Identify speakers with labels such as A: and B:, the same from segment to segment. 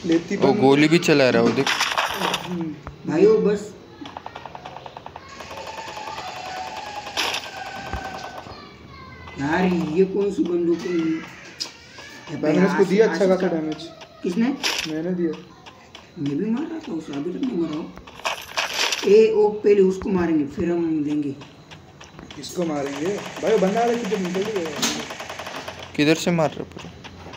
A: लेती
B: वो गोली भी चला रहा है वो देख
C: भाई वो बस यार ये कौन सी बंदूक है?
A: मैंने उसको दिया अच्छा खासा डैमेज।
C: किसने?
A: मैंने दिया।
C: मैं भी मार रहा था उसे, अभी तक नहीं मरा। ए ओ पहले उसको मारेंगे फिर हम देंगे।
A: इसको मारेंगे भाई, वो बंदा आ रहा है किधर निकल गया?
B: किधर से मार रहा पूरा?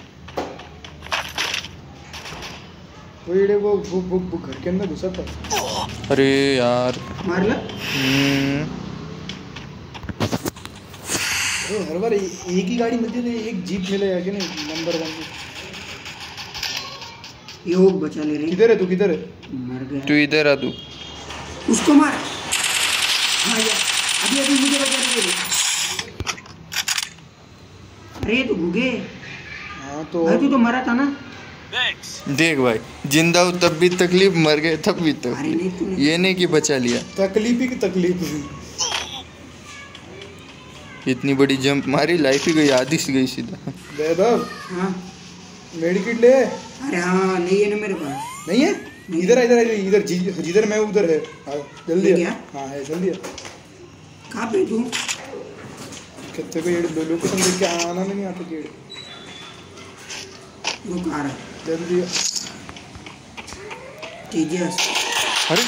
A: वो ये वो घर के अंदर घुसा था।
B: अरे यार
C: मार ला।
A: हर बार एक ही गाड़ी मिलती है, एक जीप मिले आगे नहीं नंबर 1
C: ये वो बचा ले रहे।
A: किधर है तू? किधर है?
C: मर गया।
B: तू इधर आ, तू
C: उसको मार। हाँ यार अभी मुझे बचा ले। अरे तू भूगे।
A: हाँ तो
C: भाई तू तो मरा था ना।
B: देख भाई, जिंदा हो तब भी तकलीफ, मर गए तब भी
C: नहीं,
B: तकलीफ। ये नहीं कि बचा लिया।
A: तकलीफ ही की तकलीफ।
B: इतनी बड़ी जंप मारी, लाइफ ही गई, आधी से गई सीधा।
A: वैभव
C: हाँ
A: मेडिकेट ले।
C: अरे हाँ नहीं है ना मेरे पास।
A: नहीं है? इधर इधर जिधर मैं उधर है। जल्दी
C: क्या?
A: हाँ है, जल्दी आ।
C: कहाँ पे तू?
A: कितने को ये लोकेशन देख के आना नहीं आता केड़।
C: रुक आ रहा।
A: जल्दी आ।
C: तेजस।
B: अरे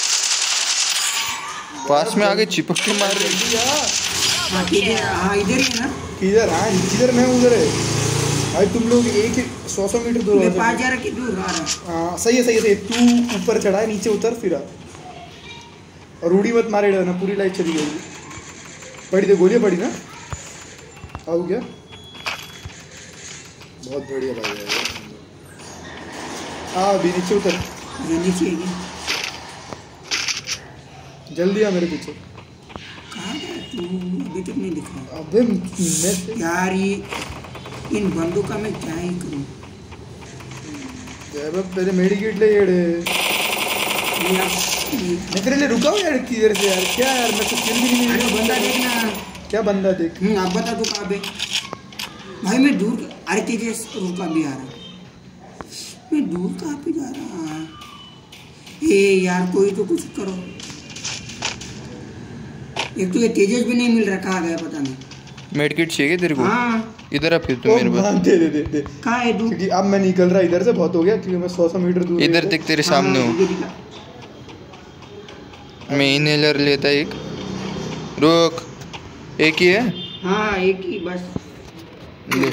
B: पास में आगे चिपक के मार रही।
C: हाँ तेजस, हाँ इधर ही है ना।
A: किधर? हाँ जिधर मैं उधर है भाई। तुम लोग एक 100 मीटर दूर
C: मैं 5000 की दूर आ रहा।
A: हाँ सही है। तू ऊपर चढ़ा है, नीचे उतर फिर आ। और उड़ी मत मारे ना, पूरी लाइट चली गई। पड़ी तो गोलियां पड़ी ना। आओ क्या? बहुत बढ़िया भाई। हाँ अभी नीचे उतर।
C: नीचे है क्या?
A: जल्दी आ मेरे पीछे।
C: कहाँ गया तू? अभी तक नहीं दिखा।
A: अबे मैं
C: यार ये इन बंदों का मैं क्या ही करूँ?
A: पहले मेडिकेट ले येड़े। मैं तेरे लिए रुका हूँ यार किधर से यार। क्या यार मैं तो किल भी नहीं।
C: अरे बंदा देखना।
A: क्या बंदा देख?
C: आप बता दो कहाँ पे? भाई मैं दूर। अरे तेजस रुका भी आ रहा। मैं दूर कहाँ पे जा रहा? ए यार कोई तो कुछ करो। एक तो ये तेजस भी नहीं मिल रहा, कहाँ गया पता नहीं।
B: मेडकिट चाहिए तेरे को?
C: हाँ
B: इधर आ फिर तू मेरे पास।
A: दे।
C: कहाँ है तू?
A: क्योंकि अब मैं निकल रहा इधर से, बहुत हो गया क्योंकि मैं 100 मीटर दूर।
B: इधर देख तेरे सामने हो। मैं इनहेलर लेता एक। रुक, एक ही है?
C: हाँ एक ही बस
B: ले।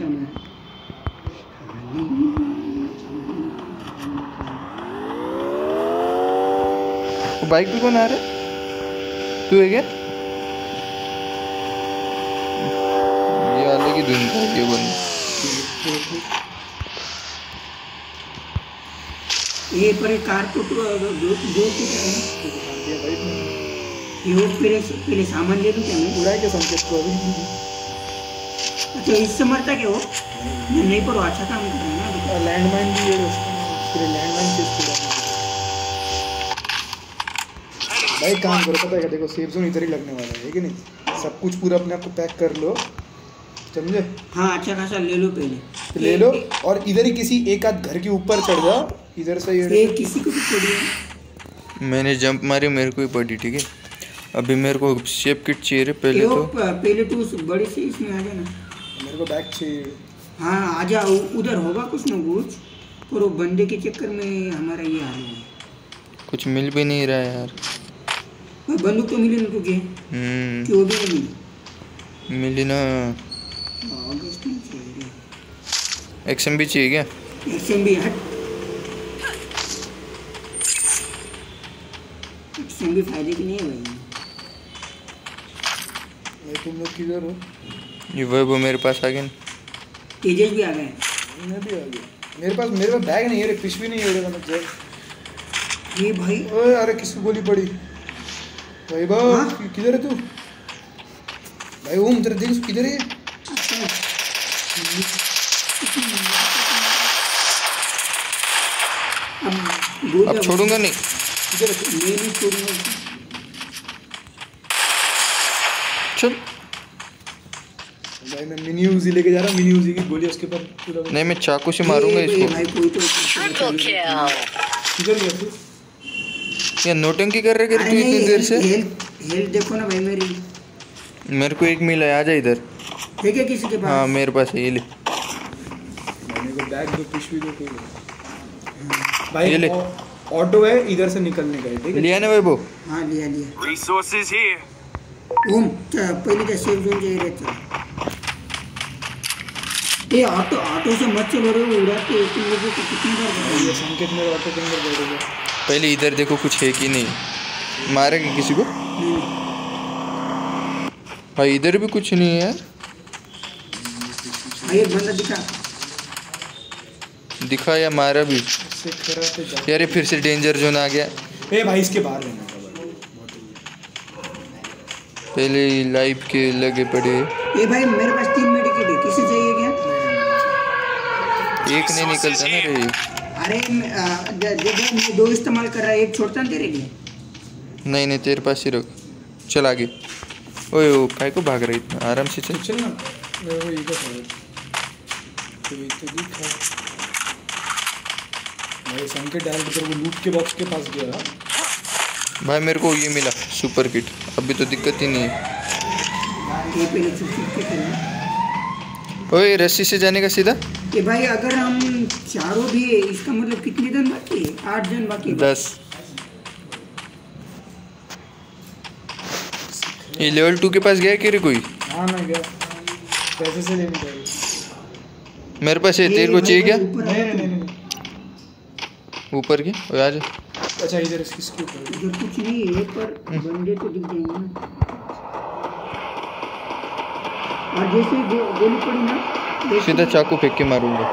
B: बाइक पे कौन आ रहा है? तू है क्या? ये अलग ही धुन था ये बंद।
C: ये पर कार तो दो ये पहले सामान ले लूँ क्या मैं?
A: उड़ा के संकेत को अभी।
C: अच्छा इससे मरता क्या वो? नहीं पर वो अच्छा काम कर रहा है ना।
A: लैंडमाइन भी है उसके लैंडमाइन चीज को भाई काम करो। पता है क्या, देखो सेफ जोन इधर ही लगने वाला है कि नहीं? सब कुछ पूरा अपने आप को पैक कर लो, समझे?
C: हाँ अच्छा खासा ले लो पहले।
A: ले लो और इधर ही किसी एक आध घर के ऊपर चढ़ जाओ। इधर से ये
C: किसी को भी पड़ी।
B: मैंने जंप मारी, मेरे को ही पड़ी। ठीक है अभी मेरे को शेप किट चाहिए पहले तो।
C: पहले तो उस बड़ी से इसमें आ जाना।
A: मेरे को बैग चाहिए।
C: हाँ आजा, उधर होगा कुछ ना कुछ। और वो बंदे के चक्कर में हमारा ये हाल है।
B: कुछ मिल भी नहीं रहा है यार।
C: बंदूक तो मिली ना तुझे? क्यों भी नहीं
B: मिली ना। एक्सएम भी चाहिए क्या?
C: एक्सएम भी हट। एक्सएम भी फायदे की नहीं है भाई।
A: तुम लोग किधर हो?
B: ये वो मेरे पास आ गए।
C: तेजस भी आ गए।
A: मैं भी आ गया। मेरे पास बैग नहीं है रे, पिच भी नहीं है रे।
C: ये भाई
A: ओए अरे किसको गोली पड़ी? भाई बाबू किधर है तू? भाई ओम तेरा दिल किधर है?
B: अब छोड़ूंगा नहीं।
A: किधर है तू?
C: नहीं छोड़ूंगा।
B: चल
A: भाई मैं मिनी उजी लेके जा रहा हूँ, मिनी उजी की गोली उसके ऊपर पूरा
B: नहीं मैं चाकू से मारूंगा इसको।
C: भाई कोई तो
D: Triple kill.
A: किधर गया तू?
B: ये नोटंकी कर रहे
C: अरे
B: तू इतनी
C: नहीं,
B: देर से।
C: हेल्थ देखो ना भाई मेरी।
B: मेरे को एक मिला है, आ जा इधर।
C: ठीक है किसी के पास?
B: हाँ मेरे पास है, ये ले।
A: मैंने को बैग दो, पिशवी दो, कोई नहीं।
B: ये ले।
A: भाई ऑटो है, इधर से निकलने का है, ठीक है?
B: लिया ना भाई वो।
C: हाँ लिया लिया।
E: Resources here.
C: ओम पहले क्या सेफ जोन जाइए रहता। ये ऑटो से मत चलो रे, उड़ाते तुम लोगों को कितनी बार
A: ये संकेत मेरे ऑटो के अंदर बैठ गया।
B: पहले इधर देखो कुछ है कि नहीं, मारेगा किसी को। भाई इधर भी कुछ नहीं है यार।
C: भाई एक बंदा दिखा।
B: दिखा या मारा भी
A: इससे खराब पे जा।
B: यार, ये फिर से डेंजर जोन आ गया।
A: ए भाई इसके बाहर रहना था भाई।
B: पहले लाइफ के लगे पड़े।
C: ये भाई मेरे पास 3 मेडिकेट है, किसे चाहिए क्या?
B: एक नहीं निकलता ना रे।
C: अरे मैं 2 इस्तेमाल कर रहा है, एक छोड़ता ना तेरे लिए।
B: नहीं नहीं तेरे पास ही रख। चल आगे। ओए ओ काय को भाग रही इतना, आराम से चल।
A: चल ना, मैं वो इधर है। तो ये तो दिखा। भाई संकेत डायरेक्ट इधर वो लूप के बॉक्स के पास गया था।
B: भाई मेरे को ये मिला सुपर किट, अभी तो दिक्कत ही नहीं है।
C: ये पहले चुप चुप के खेलना।
B: ओए रस्सी से जाने का सीधा।
C: ये भाई अगर हम चारों भी है, इसका मतलब कितने जन बाकी है? 8 जन बाकी है।
B: 10। ये लेवल 2 के पास गया कि रे कोई?
A: हाँ ना गया, पैसे से लेने का।
B: मेरे पास है, तेरे को चाहिए क्या?
A: नहीं नहीं नहीं।
B: ऊपर की ओए आ जा।
A: अच्छा इधर इसके ऊपर।
C: इधर कुछ नहीं है पर बंदे तो दिख जाएंगे ना। और जैसे गोली पड़ी ना, देखो।
B: सीधा चाकू फेंक के मारूंगा।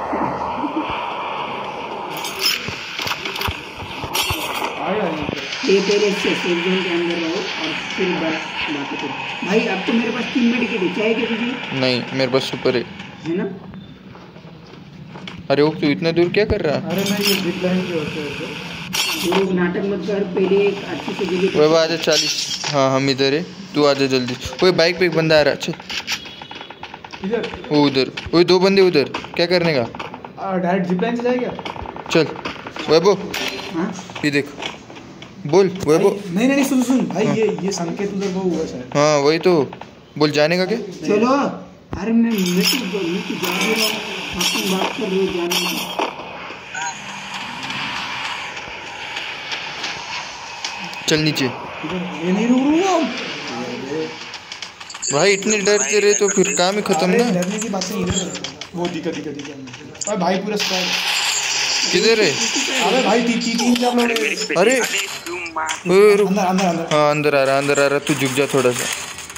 A: आया
C: ये पहले से सेफ जोन के अंदर रहो और फिर बातें करो। भाई अब तो मेरे पास 3 मेडिकेट है, चाहिए क्या तुझे?
B: नहीं मेरे पास सुपर
C: है ना?
B: अरे वो तू इतना दूर क्या कर रहा है?
A: अरे मैं ये जिप लाइन के होते हैं।
C: वो लोग नाटक मत कर, पहले एक अच्छी से जगह
B: वो आ जा 40। हाँ हम इधर है, तू आ जा जल्दी। कोई बाइक पे एक बंदा आ रहा है। अच्छा
A: इधर
B: वो उधर, वो 2 बंदे उधर, क्या करने का?
A: डायरेक्ट जिप लाइन से जाएगा।
B: चल वैभव
C: हाँ
B: ये देख, बोल वैभव।
A: नहीं नहीं सुन सुन भाई, ये संकेत उधर वो हुआ शायद।
B: हाँ वही तो बोल, जाने का क्या?
C: चलो। अरे मैं तो जा भी रहा हूँ, आप बात कर रहे हो जाने की।
B: चल नीचे।
A: ये नहीं रुक
B: भाई इतने डरते रहे तो फिर काम ही खत्म ना।
A: डरने की बात नहीं, इधर वो दिखा। अरे भाई पूरा स्क्वाड
B: किधर है?
A: अबे भाई तीन चार लोग हैं।
B: अरे ओए रुक।
A: अंदर अंदर अंदर।
B: हाँ अंदर आ रहा, तू झुक जा थोड़ा सा।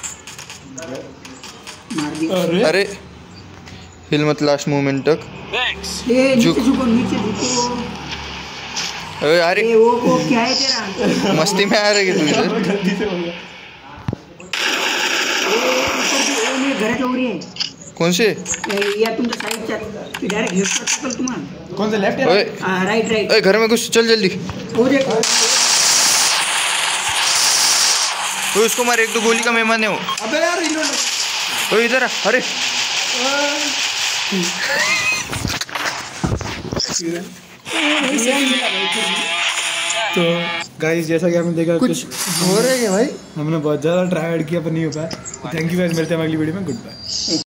C: मार दिया।
B: अरे हिल मत लास्ट मोमेंट तक।
E: Thanks.
C: नीचे
B: झुक।
C: झुको, नीचे झुको।
B: अरे
C: वो क्या है तेरा?
B: मस्ती में आ रही है तू इधर।
A: गलती से हो गया।
C: घर हो रही है
B: कौन से?
C: या तुम तो साइड चल, डायरेक्ट हेड पर टकल तुम्हारा।
A: कौन सा लेफ्ट या
B: ओए
C: राइट राइट।
B: ओए घर में घुस, चल जल्दी।
C: वो देख।
B: ओए उसको मार, 1-2 गोली का मेहमान है वो।
A: अबे यार रिलोड।
B: ओए इधर आ। अरे
A: तो गाइस जैसा कि आपने देखा
B: कुछ हो रहा है क्या भाई?
A: हमने बहुत ज़्यादा ट्राई किया पर नहीं हो पाया। थैंक यू गाइस, मिलते हैं अगली वीडियो में। Good bye.